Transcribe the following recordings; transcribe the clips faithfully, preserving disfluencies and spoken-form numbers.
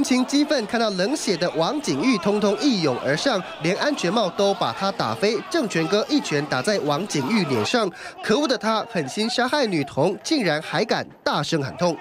情激愤，看到冷血的王景玉，通通一涌而上，连安全帽都把他打飞。正权哥一拳打在王景玉脸上，可恶的他狠心杀害女童，竟然还敢大声喊痛。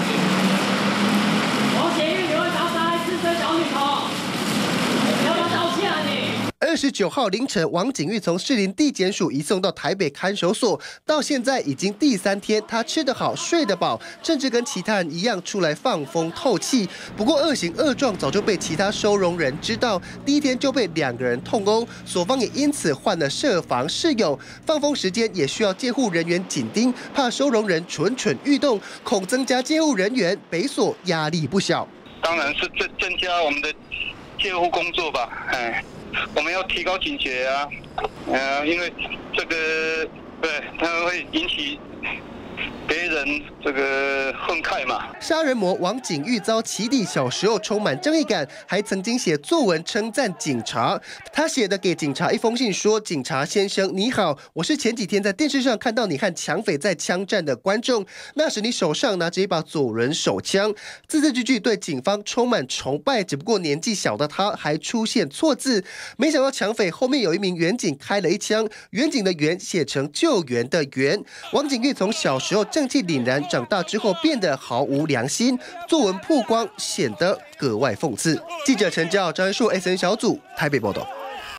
二十九号凌晨，王景玉从士林地检署移送到台北看守所，到现在已经第三天，他吃得好，睡得饱，甚至跟其他人一样出来放风透气。不过恶行恶状早就被其他收容人知道，第一天就被两个人痛殴，所方也因此换了设防室友。放风时间也需要监护人员紧盯，怕收容人蠢蠢欲动，恐增加监护人员，北所压力不小。 当然是增增加我们的监护工作吧，哎。 我们要提高警觉啊，呃，因为这个对它会引起别人这个愤慨嘛。 杀人魔王景玉遭起底，小时候充满正义感，还曾经写作文称赞警察。他写的给警察一封信说：“警察先生你好，我是前几天在电视上看到你和抢匪在枪战的观众，那时你手上拿着一把左轮手枪。”字字句句对警方充满崇拜，只不过年纪小的他还出现错字。没想到抢匪后面有一名员警开了一枪，员警的员写成救援的援。王景玉从小时候正气凛然，长大之后变得毫无良心，作文曝光显得格外讽刺。记者陈昭、张恩树 S N 小组台北报道。